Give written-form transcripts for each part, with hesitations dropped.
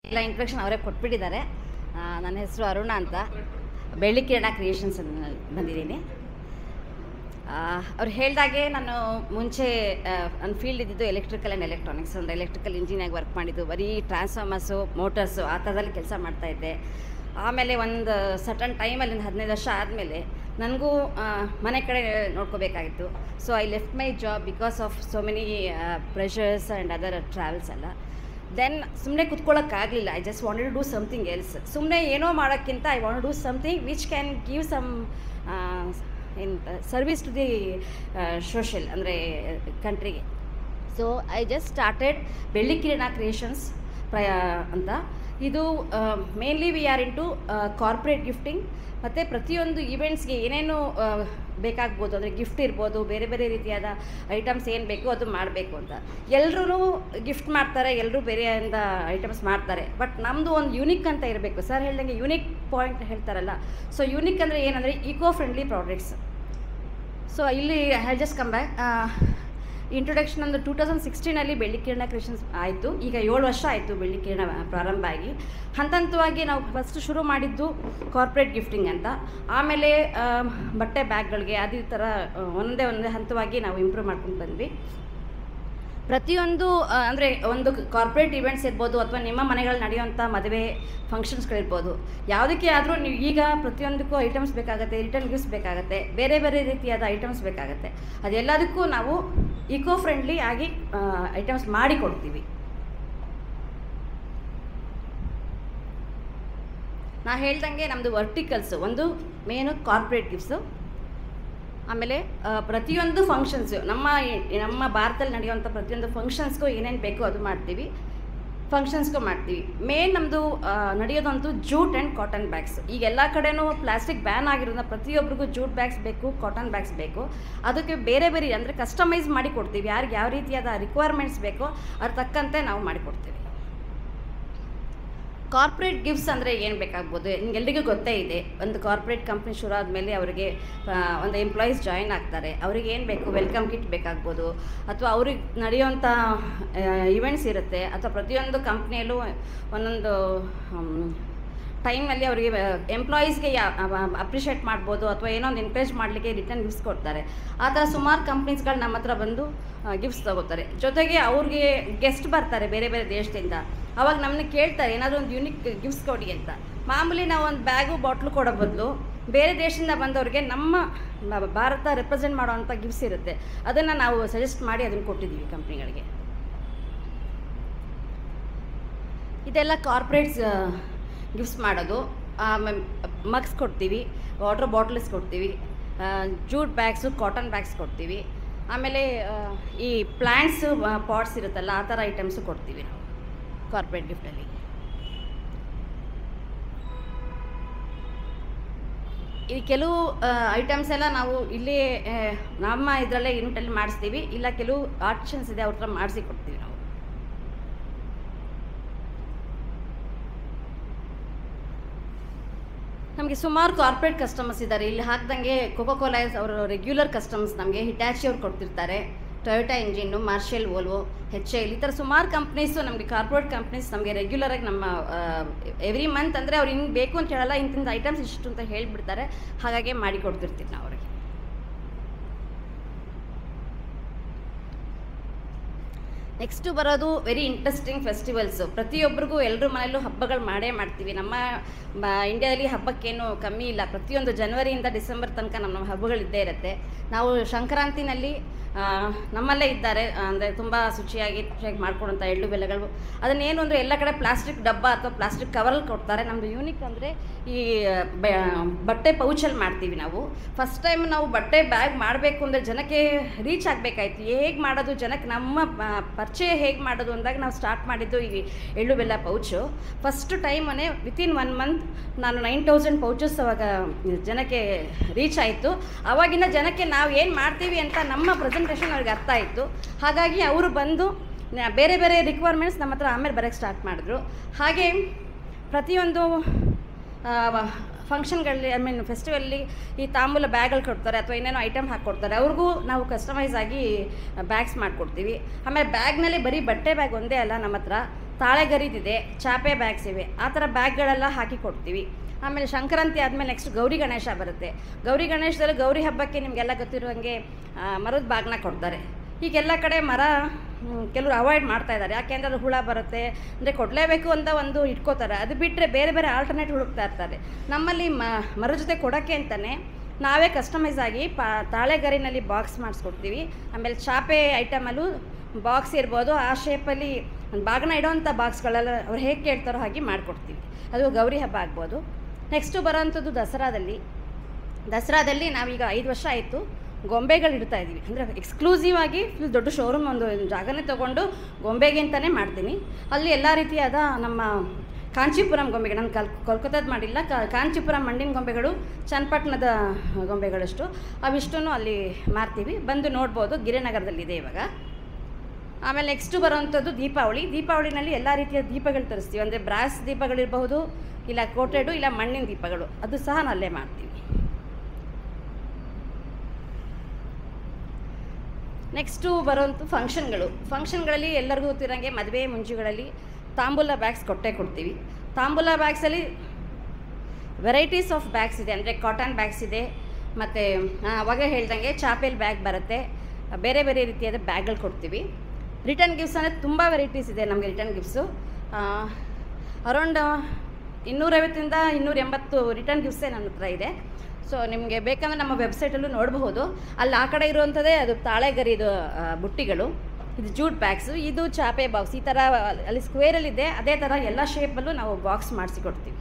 ಎಲ್ಲ ಇಂಟ್ರೊಡಕ್ಷನ್ ಅವರೇ ಕೊಟ್ಬಿಟ್ಟಿದ್ದಾರೆ. ನನ್ನ ಹೆಸರು ಅರುಣ ಅಂತ, ಬೆಳ್ಳಿಕಿರಣ ಕ್ರಿಯೇಷನ್ಸ್ ಬಂದಿದ್ದೀನಿ. ಅವ್ರು ಹೇಳಿದಾಗೆ ನಾನು ಮುಂಚೆ ನನ್ನ ಫೀಲ್ಡ್ ಇದ್ದಿದ್ದು ಎಲೆಕ್ಟ್ರಿಕಲ್ ಆ್ಯಂಡ್ ಎಲೆಕ್ಟ್ರಾನಿಕ್ಸ್, ಒಂದು ಎಲೆಕ್ಟ್ರಿಕಲ್ ಇಂಜಿನಿಯರಿಂಗ್ ವರ್ಕ್ ಮಾಡಿದ್ದು, ಬರೀ ಟ್ರಾನ್ಸ್ಫಾರ್ಮರ್ಸು, ಮೋಟರ್ಸು ಆ ಥರದಲ್ಲಿ ಕೆಲಸ ಮಾಡ್ತಾಯಿದ್ದೆ. ಆಮೇಲೆ ಒಂದು ಸರ್ಟನ್ ಟೈಮಲ್ಲಿ ಒಂದು 15 ವರ್ಷ ಆದಮೇಲೆ ನನಗೂ ಮನೆ ಕಡೆ ನೋಡ್ಕೋಬೇಕಾಗಿತ್ತು. So I left my job because of so many pressures and other travels ಎಲ್ಲ. ದೆನ್ ಸುಮ್ಮನೆ ಕುತ್ಕೊಳ್ಳೋಕ್ಕಾಗಲಿಲ್ಲ. I just wanted to do something else. ಸುಮ್ಮನೆ ಏನೋ ಮಾಡೋಕ್ಕಿಂತ I want to do something which can give some in service to the social ಅಂದರೆ ಕಂಟ್ರಿಗೆ. So I just started ಬೆಲ್ಲಿಕಿರಾನಕ್ರಿಯೇಷನ್ಸ್ ಅಂತ. ಇದು mainly we are into corporate gifting ಮತ್ತು ಪ್ರತಿಯೊಂದು ಈವೆಂಟ್ಸ್ಗೆ ಏನೇನು ಬೇಕಾಗ್ಬೋದು, ಅಂದರೆ ಗಿಫ್ಟ್ ಇರ್ಬೋದು, ಬೇರೆ ಬೇರೆ ರೀತಿಯಾದ ಐಟಮ್ಸ್ ಏನು ಬೇಕು ಅದು ಮಾಡಬೇಕು ಅಂತ. ಎಲ್ಲರೂ ಗಿಫ್ಟ್ ಮಾಡ್ತಾರೆ, ಎಲ್ಲರೂ ಬೇರೆಯಿಂದ ಐಟಮ್ಸ್ ಮಾಡ್ತಾರೆ. ಬಟ್ ನಮ್ಮದು ಒಂದು ಯೂನಿಕ್ ಅಂತ ಇರಬೇಕು. ಸರ್ ಹೇಳ್ದಂಗೆ ಯೂನಿಕ್ ಪಾಯಿಂಟ್ ಹೇಳ್ತಾರಲ್ಲ. ಸೊ ಯೂನಿಕ್ ಅಂದರೆ ಏನಂದರೆ ಈಕೋ ಫ್ರೆಂಡ್ಲಿ ಪ್ರಾಡಕ್ಟ್ಸ್. ಸೊ ಇಲ್ಲಿ I just come back. Introduction ಒಂದು 2016 ಬೆಳ್ಳಿಕಿರಣ ಕ್ರಿಯೇಷನ್ಸ್ ಆಯಿತು. ಈಗ 7 ವರ್ಷ ಆಯಿತು ಬೆಳ್ಳಿಕಿರಣ ಪ್ರಾರಂಭ ಆಗಿ. ಹಂತವಾಗಿ ನಾವು ಫಸ್ಟ್ ಶುರು ಮಾಡಿದ್ದು ಕಾರ್ಪೊರೇಟ್ ಗಿಫ್ಟಿಂಗ್ ಅಂತ. ಆಮೇಲೆ ಬಟ್ಟೆ ಬ್ಯಾಗ್ಗಳಿಗೆ ಅದೇ ಥರ ಒಂದೇ ಹಂತವಾಗಿ ನಾವು ಇಂಪ್ರೂವ್ ಮಾಡ್ಕೊಂಡು ಬಂದ್ವಿ. ಪ್ರತಿಯೊಂದು ಅಂದರೆ ಒಂದು ಕಾರ್ಪೊರೇಟ್ ಇವೆಂಟ್ಸ್ ಇರ್ಬೋದು, ಅಥವಾ ನಿಮ್ಮ ಮನೆಗಳಲ್ಲಿ ನಡೆಯುವಂಥ ಮದುವೆ ಫಂಕ್ಷನ್ಸ್ಗಳಿರ್ಬೋದು, ಯಾವುದಕ್ಕೆ ಆದರೂ ನೀವು ಈಗ ಪ್ರತಿಯೊಂದಕ್ಕೂ ಐಟಮ್ಸ್ ಬೇಕಾಗುತ್ತೆ, ರಿಟರ್ನ್ ಗಿಫ್ಟ್ಸ್ ಬೇಕಾಗುತ್ತೆ, ಬೇರೆ ಬೇರೆ ರೀತಿಯಾದ ಐಟಮ್ಸ್ ಬೇಕಾಗುತ್ತೆ. ಅದೆಲ್ಲದಕ್ಕೂ ನಾವು ಈಕೋ ಫ್ರೆಂಡ್ಲಿ ಆಗಿ ಐಟಮ್ಸ್ ಮಾಡಿ ಕೊಡ್ತೀವಿ. ನಾ ಹೇಳ್ದಂಗೆ ನಮ್ಮದು ವರ್ಟಿಕಲ್ಸು ಒಂದು ಮೇನು ಕಾರ್ಪೊರೇಟ್ ಗಿಫ್ಟ್ಸು. ಆಮೇಲೆ ಪ್ರತಿಯೊಂದು ಫಂಕ್ಷನ್ಸು ನಮ್ಮ ಭಾರತದಲ್ಲಿ ನಡೆಯುವಂಥ ಪ್ರತಿಯೊಂದು ಫಂಕ್ಷನ್ಸ್ಗೂ ಏನೇನು ಬೇಕೋ ಅದು ಮಾಡ್ತೀವಿ, ಫಂಕ್ಷನ್ಸ್ಗೂ ಮಾಡ್ತೀವಿ. ಮೇನ್ ನಮ್ಮದು ನಡೆಯೋದಂತೂ ಜೂಟ್ ಆ್ಯಂಡ್ ಕಾಟನ್ ಬ್ಯಾಗ್ಸ್. ಈಗ ಎಲ್ಲ ಕಡೆನೂ ಪ್ಲಾಸ್ಟಿಕ್ ಬ್ಯಾನ್ ಆಗಿರೋದ್ರಿಂದ ಪ್ರತಿಯೊಬ್ಬರಿಗೂ ಜೂಟ್ ಬ್ಯಾಗ್ಸ್ ಬೇಕು, ಕಾಟನ್ ಬ್ಯಾಗ್ಸ್ ಬೇಕು. ಅದಕ್ಕೆ ಬೇರೆ ಬೇರೆ ಅಂದರೆ ಕಸ್ಟಮೈಸ್ ಮಾಡಿ ಕೊಡ್ತೀವಿ. ಯಾರಿಗೆ ಯಾವ ರೀತಿಯಾದ ರಿಕ್ವೈರ್ಮೆಂಟ್ಸ್ ಬೇಕೋ ಅದ್ರ ತಕ್ಕಂತೆ ನಾವು ಮಾಡಿಕೊಡ್ತೀವಿ. ಕಾರ್ಪೊರೇಟ್ ಗಿಫ್ಟ್ಸ್ ಅಂದರೆ ಏನು ಬೇಕಾಗ್ಬೋದು, ನಿಮಗೆಲ್ಲರಿಗೂ ಗೊತ್ತೇ ಇದೆ. ಒಂದು ಕಾರ್ಪೊರೇಟ್ ಕಂಪ್ನಿ ಶುರು ಆದಮೇಲೆ ಅವರಿಗೆ ಒಂದು ಎಂಪ್ಲಾಯೀಸ್ ಜಾಯಿನ್ ಆಗ್ತಾರೆ. ಅವ್ರಿಗೆ ಏನು ಬೇಕು, ವೆಲ್ಕಮ್ ಕಿಟ್ ಬೇಕಾಗ್ಬೋದು, ಅಥವಾ ಅವ್ರಿಗೆ ನಡೆಯುವಂಥ ಇವೆಂಟ್ಸ್ ಇರುತ್ತೆ, ಅಥವಾ ಪ್ರತಿಯೊಂದು ಕಂಪ್ನಿಯಲ್ಲೂ ಒಂದೊಂದು ಟೈಮಲ್ಲಿ ಅವರಿಗೆ ಎಂಪ್ಲಾಯೀಸ್ಗೆ ಅಪ್ರಿಷಿಯೇಟ್ ಮಾಡ್ಬೋದು, ಅಥವಾ ಏನೋ ಒಂದು ಎನ್ಕರೇಜ್ ಮಾಡಲಿಕ್ಕೆ ರಿಟರ್ನ್ ಗಿಫ್ಟ್ಸ್ ಕೊಡ್ತಾರೆ. ಆ ಥರ ಸುಮಾರು ಕಂಪ್ನೀಸ್ಗಳು ನಮ್ಮ ಹತ್ರ ಬಂದು ಗಿಫ್ಟ್ಸ್ ತೊಗೋತಾರೆ. ಜೊತೆಗೆ ಅವ್ರಿಗೆ ಗೆಸ್ಟ್ ಬರ್ತಾರೆ ಬೇರೆ ಬೇರೆ ದೇಶದಿಂದ. ಅವಾಗ ನಮ್ಮನ್ನ ಕೇಳ್ತಾರೆ ಏನಾದರೂ ಒಂದು ಯೂನಿಕ್ ಗಿಫ್ಟ್ಸ್ ಕೊಡಿ ಅಂತ. ಮಾಮೂಲಿ ನಾವು ಒಂದು ಬ್ಯಾಗು ಬಾಟ್ಲು ಕೊಡೋ ಬದಲು ಬೇರೆ ದೇಶದಿಂದ ಬಂದವ್ರಿಗೆ ನಮ್ಮ ಭಾರತ ರೆಪ್ರೆಸೆಂಟ್ ಮಾಡೋವಂಥ ಗಿಫ್ಟ್ಸ್ ಇರುತ್ತೆ, ಅದನ್ನು ನಾವು ಸಜೆಸ್ಟ್ ಮಾಡಿ ಅದನ್ನು ಕೊಟ್ಟಿದ್ದೀವಿ ಕಂಪ್ನಿಗಳಿಗೆ. ಇದೆಲ್ಲ ಕಾರ್ಪೊರೇಟ್ಸ್ ಗಿಫ್ಟ್ಸ್ ಮಾಡೋದು. ಮಗ್ಸ್ ಕೊಡ್ತೀವಿ, ವಾಟರ್ ಬಾಟ್ಲ್ಸ್ ಕೊಡ್ತೀವಿ, ಜೂಟ್ ಬ್ಯಾಗ್ಸು, ಕಾಟನ್ ಬ್ಯಾಗ್ಸ್ ಕೊಡ್ತೀವಿ. ಆಮೇಲೆ ಈ ಪ್ಲ್ಯಾಂಟ್ಸು ಪಾಟ್ಸ್ ಇರುತ್ತಲ್ಲ ಆ ಥರ ಐಟಮ್ಸು ಕೊಡ್ತೀವಿ ನಾವು ಕಾರ್ಪೊರೇಟ್ ಗಿಫ್ಟಲ್ಲಿ. ಈ ಕೆಲವು ಐಟಮ್ಸ್ ಎಲ್ಲ ನಾವು ಇಲ್ಲಿ ನಮ್ಮ ಇದರಲ್ಲೇ ಯೂನಿಟಲ್ಲಿ ಮಾಡಿಸ್ತೀವಿ, ಇಲ್ಲ ಕೆಲವು ಆರ್ಟಿಷನ್ಸ್ ಇದೆ ಅವ್ರ ಹತ್ರ ಮಾಡಿಸಿ ಕೊಡ್ತೀವಿ ನಾವು. ನಮಗೆ ಸುಮಾರು ಕಾರ್ಪೊರೇಟ್ ಕಸ್ಟಮರ್ಸ್ ಇದ್ದಾರೆ. ಇಲ್ಲಿ ಹಾಕ್ದಂಗೆ ಕೋಕೋ-ಕೋಲಾ ಅವರು ರೆಗ್ಯುಲರ್ ಕಸ್ಟಮರ್ಸ್. ನಮಗೆ ಹಿಟಾಚಿ ಅವ್ರು ಕೊಡ್ತಿರ್ತಾರೆ, Toyota engine, Marshall, Volvo, HL ಈ ಥರ ಸುಮಾರು ಕಂಪ್ನೀಸು ನಮಗೆ ಕಾರ್ಪೊರೇಟ್ ಕಂಪ್ನೀಸ್ ನಮಗೆ ರೆಗ್ಯುಲರಾಗಿ ನಮ್ಮ ಎವ್ರಿ ಮಂತ್ ಅಂದರೆ ಅವ್ರು ಹಿಂಗೆ ಬೇಕು ಅಂತ ಹೇಳಲ್ಲ, ಇಂತಿಂಥ ಐಟಮ್ಸ್ ಇಷ್ಟು ಅಂತ ಹೇಳಿಬಿಡ್ತಾರೆ. ಹಾಗಾಗಿ ಮಾಡಿ ಕೊಡ್ತಿರ್ತೀವಿ ನಾವು ಅವರಿಗೆ. ನೆಕ್ಸ್ಟು ಬರೋದು ವೆರಿ ಇಂಟ್ರೆಸ್ಟಿಂಗ್ ಫೆಸ್ಟಿವಲ್ಸು. ಪ್ರತಿಯೊಬ್ಬರಿಗೂ ಎಲ್ಲರ ಮನೆಯಲ್ಲೂ ಹಬ್ಬಗಳು ಮಾಡೇ ಮಾಡ್ತೀವಿ. ನಮ್ಮ ಇಂಡಿಯಾದಲ್ಲಿ ಹಬ್ಬಕ್ಕೇನು ಕಮ್ಮಿ ಇಲ್ಲ. ಪ್ರತಿಯೊಂದು ಜನವರಿಯಿಂದ ಡಿಸೆಂಬರ್ ತನಕ ನಮ್ಮ ಹಬ್ಬಗಳಿದ್ದೇ ಇರುತ್ತೆ. ನಾವು ಸಂಕ್ರಾಂತಿನಲ್ಲಿ ನಮ್ಮಲ್ಲೇ ಇದ್ದಾರೆ ಅಂದರೆ ತುಂಬ ಶುಚಿಯಾಗಿ ಮಾಡ್ಕೊಡೋಂಥ ಎಳ್ಳು ಬೆಲ್ಲಗಳು. ಅದನ್ನೇನು ಅಂದರೆ ಎಲ್ಲ ಕಡೆ ಪ್ಲಾಸ್ಟಿಕ್ ಡಬ್ಬ ಅಥವಾ ಪ್ಲಾಸ್ಟಿಕ್ ಕವರಲ್ಲಿ ಕೊಡ್ತಾರೆ. ನಮ್ಮದು ಯೂನಿಕ್ ಅಂದರೆ ಈ ಬಟ್ಟೆ ಪೌಚಲ್ಲಿ ಮಾಡ್ತೀವಿ ನಾವು. ಫಸ್ಟ್ ಟೈಮ್ ನಾವು ಬಟ್ಟೆ ಬ್ಯಾಗ್ ಮಾಡಬೇಕು ಅಂದರೆ ಜನಕ್ಕೆ ರೀಚ್ ಆಗಬೇಕಾಯ್ತು. ಹೇಗೆ ಮಾಡೋದು, ಜನಕ್ಕೆ ನಮ್ಮ ಪರಿಚಯ ಹೇಗೆ ಮಾಡೋದು ಅಂದಾಗ ನಾವು ಸ್ಟಾರ್ಟ್ ಮಾಡಿದ್ದು ಈ ಎಳ್ಳು ಬೆಲ್ಲ ಪೌಚು. ಫಸ್ಟ್ ಟೈಮೇ ವಿತಿನ್ 1 ಮಂತ್ ನಾನು 9000 ಪೌಚಸ್ ಅವಾಗ ಜನಕ್ಕೆ ರೀಚ್ ಆಯಿತು. ಆವಾಗಿನ ಜನಕ್ಕೆ ನಾವು ಏನು ಮಾಡ್ತೀವಿ ಅಂತ ನಮ್ಮ ಪ್ರೆಸೆಂಟೇಷನ್ ಅವ್ರಿಗೆ ಅರ್ಥ ಆಯಿತು. ಹಾಗಾಗಿ ಅವರು ಬಂದು ಬೇರೆ ಬೇರೆ ರಿಕ್ವೈರ್ಮೆಂಟ್ಸ್ ನಮ್ಮ ಹತ್ರ ಆಮೇಲೆ ಬರೋಕ್ಕೆ ಸ್ಟಾರ್ಟ್ ಮಾಡಿದ್ರು. ಹಾಗೆ ಪ್ರತಿಯೊಂದು ಫಂಕ್ಷನ್ಗಳಲ್ಲಿ ಫೆಸ್ಟಿವಲ್ಲಿ ಈ ತಾಂಬೂಲ ಬ್ಯಾಗ್ಗಳು ಕೊಡ್ತಾರೆ ಅಥವಾ ಏನೇನೋ ಐಟಮ್ ಹಾಕ್ಕೊಡ್ತಾರೆ, ಅವ್ರಿಗೂ ನಾವು ಕಸ್ಟಮೈಸ್ ಆಗಿ ಬ್ಯಾಗ್ಸ್ ಮಾಡಿಕೊಡ್ತೀವಿ. ಆಮೇಲೆ ಬ್ಯಾಗ್ನಲ್ಲಿ ಬರೀ ಬಟ್ಟೆ ಬ್ಯಾಗ್ ಒಂದೇ ಅಲ್ಲ, ನಮ್ಮ ಹತ್ರ ತಾಳೆಗರಿದಿದೆ, ಚಾಪೆ ಬ್ಯಾಗ್ಸ್ ಇವೆ, ಆ ಥರ ಬ್ಯಾಗ್ಗಳೆಲ್ಲ ಹಾಕಿ ಕೊಡ್ತೀವಿ. ಆಮೇಲೆ ಸಂಕ್ರಾಂತಿ ಆದಮೇಲೆ ನೆಕ್ಸ್ಟ್ ಗೌರಿ ಗಣೇಶ ಬರುತ್ತೆ. ಗೌರಿ ಗಣೇಶದಲ್ಲಿ ಗೌರಿ ಹಬ್ಬಕ್ಕೆ ನಿಮಗೆಲ್ಲ ಗೊತ್ತಿರುವಂಗೆ ಮರದ ಬಾಗ್ನ ಕೊಡ್ತಾರೆ. ಹೀಗೆಲ್ಲ ಕಡೆ ಮರ ಕೆಲವರು ಅವಾಯ್ಡ್ ಮಾಡ್ತಾ ಇದ್ದಾರೆ, ಯಾಕೆಂದರೆ ಅದು ಹುಳ ಬರುತ್ತೆ ಅಂದರೆ ಕೊಡಲೇಬೇಕು ಅಂತ ಒಂದು ಇಟ್ಕೋತಾರೆ. ಅದು ಬಿಟ್ಟರೆ ಬೇರೆ ಬೇರೆ ಆಲ್ಟರ್ನೇಟ್ ಹುಡುಕ್ತಾ ಇರ್ತಾರೆ. ನಮ್ಮಲ್ಲಿ ಮರದ ಜೊತೆ ಕೊಡೋಕ್ಕೆ ಅಂತಲೇ ನಾವೇ ಕಸ್ಟಮೈಸ್ ಆಗಿ ತಾಳೆಗರಿನಲ್ಲಿ ಬಾಕ್ಸ್ ಮಾಡಿಸ್ಕೊಡ್ತೀವಿ. ಆಮೇಲೆ ಚಾಪೆ ಐಟಮಲ್ಲೂ ಬಾಕ್ಸ್ ಇರ್ಬೋದು, ಆ ಶೇಪಲ್ಲಿ ಬಾಗ್ನ ಇಡೋವಂಥ ಬಾಕ್ಸ್ಗಳೆಲ್ಲ ಅವ್ರು ಹೇಗೆ ಕೇಳ್ತಾರೋ ಹಾಗೆ ಮಾಡಿಕೊಡ್ತೀವಿ. ಅದು ಗೌರಿ ಹಬ್ಬ ಆಗ್ಬೋದು. ನೆಕ್ಸ್ಟು ಬರೋವಂಥದ್ದು ದಸರಾದಲ್ಲಿ ನಾವೀಗ 5 ವರ್ಷ ಆಯಿತು ಗೊಂಬೆಗಳು ಇಡ್ತಾ ಇದ್ದೀವಿ. ಅಂದರೆ ಎಕ್ಸ್ಕ್ಲೂಸಿವ್ ಆಗಿ ಫುಲ್ ದೊಡ್ಡ ಶೋರೂಮ್ ಒಂದು ಜಾಗನೇ ತೊಗೊಂಡು ಗೊಂಬೆಗೆ ಅಂತಲೇ ಮಾಡ್ತೀನಿ. ಅಲ್ಲಿ ಎಲ್ಲ ರೀತಿಯಾದ ನಮ್ಮ ಕಾಂಚೀಪುರಂ ಗೊಂಬೆಗಳು, ನಾನು ಕೋಲ್ಕತ್ತಾದ ಮಾಡಿಲ್ಲ, ಕಾಂಚೀಪುರಂ ಮಣ್ಣಿನ ಗೊಂಬೆಗಳು, ಚನ್ನಪಟ್ಟಣದ ಗೊಂಬೆಗಳಷ್ಟು ಅವಿಷ್ಟೂ ಅಲ್ಲಿ ಮಾರ್ತೀವಿ. ಬಂದು ನೋಡ್ಬೋದು, ಗಿರಿನಗರದಲ್ಲಿದೆ ಇವಾಗ. ಆಮೇಲೆ ನೆಕ್ಸ್ಟು ಬರೋವಂಥದ್ದು ದೀಪಾವಳಿನಲ್ಲಿ ಎಲ್ಲ ರೀತಿಯ ದೀಪಗಳು ತರಿಸ್ತೀವಿ. ಅಂದರೆ ಬ್ರಾಸ್ ದೀಪಗಳಿರಬಹುದು, ಇಲ್ಲ ಕೋಟೆಡು, ಇಲ್ಲ ಮಣ್ಣಿನ ದೀಪಗಳು, ಅದು ಸಹ ಅಲ್ಲೇ ಮಾಡ್ತೀವಿ. ನೆಕ್ಸ್ಟು ಬರೋವಂಥ ಫಂಕ್ಷನ್ಗಳಲ್ಲಿ ಎಲ್ಲರಿಗೂ ಗೊತ್ತಿರೋಂಗೆ ಮದುವೆ ಮುಂಜಿಗಳಲ್ಲಿ ತಾಂಬೂಲ ಬ್ಯಾಗ್ಸ್ ಕೊಡ್ತೀವಿ. ತಾಂಬೂಲ ಬ್ಯಾಗ್ಸಲ್ಲಿ ವೆರೈಟೀಸ್ ಆಫ್ ಬ್ಯಾಗ್ಸ್ ಇದೆ. ಅಂದರೆ ಕಾಟನ್ ಬ್ಯಾಗ್ಸ್ ಇದೆ, ಮತ್ತು ಅವಾಗ ಹೇಳ್ದಂಗೆ ಚಾಪೆಲ್ ಬ್ಯಾಗ್ ಬರುತ್ತೆ, ಬೇರೆ ಬೇರೆ ರೀತಿಯಾದ ಬ್ಯಾಗ್ಗಳು ಕೊಡ್ತೀವಿ. ರಿಟರ್ನ್ ಗಿಫ್ಟ್ಸ್ ಅಂದರೆ ತುಂಬ ವೆರೈಟೀಸ್ ಇದೆ ನಮಗೆ. ರಿಟರ್ನ್ ಗಿಫ್ಟ್ಸು ಅರೌಂಡ್ 250 280 ರಿಟರ್ನ್ ಗಿಫ್ಟ್ಸೇ ನನ್ನ ಹತ್ರ ಇದೆ. ಸೊ ನಿಮಗೆ ಬೇಕಂದರೆ ನಮ್ಮ ವೆಬ್ಸೈಟಲ್ಲೂ ನೋಡಬಹುದು. ಅಲ್ಲಿ ಆ ಕಡೆ ಇರುವಂಥದ್ದೇ ಅದು ತಾಳೆಗರಿದು ಬುಟ್ಟಿಗಳು, ಇದು ಜೂಟ್ ಬ್ಯಾಗ್ಸು, ಇದು ಚಾಪೆ ಬಾಕ್ಸ್. ಈ ಥರ ಅಲ್ಲಿ ಸ್ಕ್ವೇರಲ್ಲಿದೆ, ಅದೇ ಥರ ಎಲ್ಲ ಶೇಪಲ್ಲೂ ನಾವು ಬಾಕ್ಸ್ ಮಾಡಿಸಿಕೊಡ್ತೀವಿ.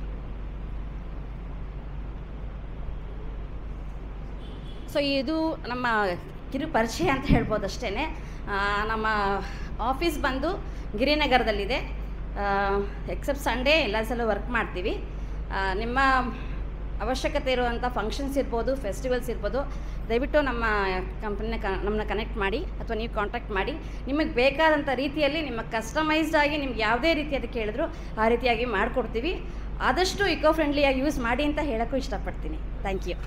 ಸೊ ಇದು ನಮ್ಮ ಕಿರು ಪರಿಚಯ ಅಂತ ಹೇಳ್ಬೋದು ಅಷ್ಟೇ. ನಮ್ಮ ಆಫೀಸ್ ಬಂದು ಗಿರಿನಗರದಲ್ಲಿದೆ. ಎಕ್ಸೆಪ್ಟ್ ಸಂಡೇ ಎಲ್ಲ ಸಲ ವರ್ಕ್ ಮಾಡ್ತೀವಿ. ನಿಮ್ಮ ಅವಶ್ಯಕತೆ ಇರುವಂಥ ಫಂಕ್ಷನ್ಸ್ ಇರ್ಬೋದು, ಫೆಸ್ಟಿವಲ್ಸ್ ಇರ್ಬೋದು, ದಯವಿಟ್ಟು ನಮ್ಮ ನಮ್ಮನ್ನ ಕನೆಕ್ಟ್ ಮಾಡಿ ಅಥವಾ ನೀವು ಕಾಂಟ್ಯಾಕ್ಟ್ ಮಾಡಿ. ನಿಮಗೆ ಬೇಕಾದಂಥ ರೀತಿಯಲ್ಲಿ ನಿಮ್ಮ ಕಸ್ಟಮೈಸ್ಡ್ ಆಗಿ ನಿಮ್ಗೆ ಯಾವುದೇ ರೀತಿಯಾದ ಕೇಳಿದ್ರು ಆ ರೀತಿಯಾಗಿ ಮಾಡಿಕೊಡ್ತೀವಿ. ಆದಷ್ಟು ಇಕೋ ಫ್ರೆಂಡ್ಲಿಯಾಗಿ ಯೂಸ್ ಮಾಡಿ ಅಂತ ಹೇಳೋಕ್ಕೂ ಇಷ್ಟಪಡ್ತೀನಿ. Thank you.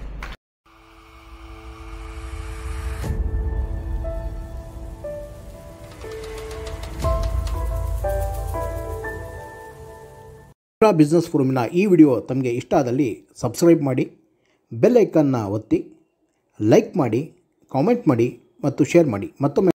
ಬಿಸ್ನೆಸ್ ಫೋರಮ್ನ ಈ ವಿಡಿಯೋ ತಮಗೆ ಇಷ್ಟ ಆದಲ್ಲಿ ಸಬ್ಸ್ಕ್ರೈಬ್ ಮಾಡಿ, ಬೆಲ್ ಐಕನ್ನ ಒತ್ತಿ, ಲೈಕ್ ಮಾಡಿ, ಕಾಮೆಂಟ್ ಮಾಡಿ ಮತ್ತು ಶೇರ್ ಮಾಡಿ. ಮತ್ತೊಮ್ಮೆ